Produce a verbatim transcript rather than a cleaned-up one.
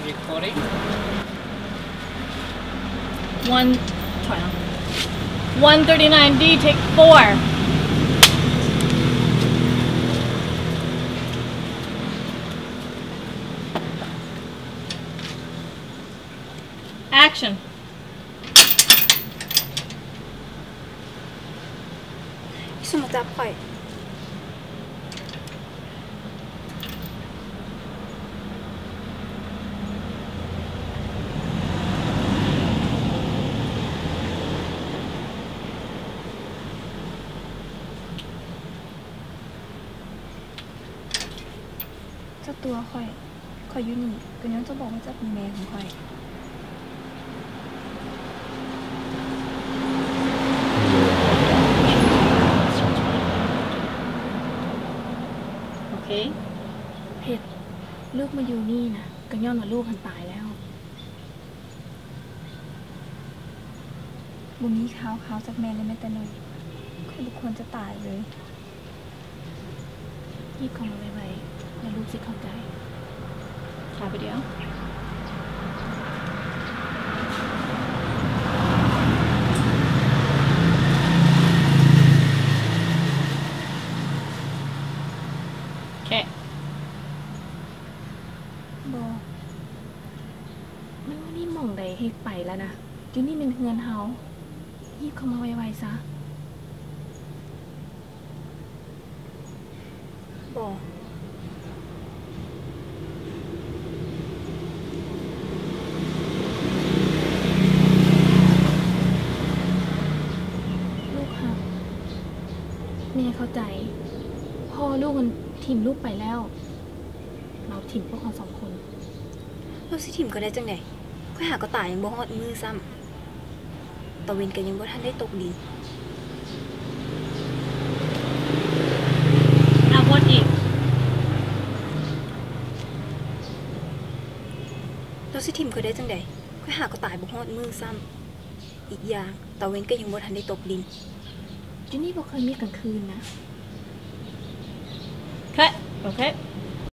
I'm recording. One, try on. one thirty-nine D, take four. Action. สมจับข่อยเจ้าตัวข่อยข่อยอยู่นี่ก็ยังจะบอกว่าเจ้าเป็นแม่ของข่อยเพชรลูกมาอยู่นี่นะก็ย้อนว่าลูกหันตายแล้วบุมีขาวขาวจากแม่เลยแม่แต่หน่อยค่อยบุคคลจะตายเลยรีบเข้ามาไวๆแล้วลูกสิเข้าใจค่ะไปเดี๋ยวมันว่านี่มองใดให้ไปแล้วนะอยู่นี่เป็นเฮือนเฮารีบเข้ามาไวๆซะบอกลูกค่ะแม่เข้าใจพ่อลูกมันถิ่มลูกไปแล้วเราถิ่มพวกเขาสองคนเราสิถิ่มก็ได้จังไดค่อยหาก็ตายยังบ่ฮอดมือซ้ำตะเวนก็ยังบ่ทันได้ตกดินเอาวนอีกเราสิถิ่มก็ได้จังไดค่อยหาก็ตายบ่ฮอดมือซ้ำอีกอย่างตะเวนก็ยังบ่ทันได้ตกดินจูนี่บ่เคยมีกลางคืนนะค่ะโอเค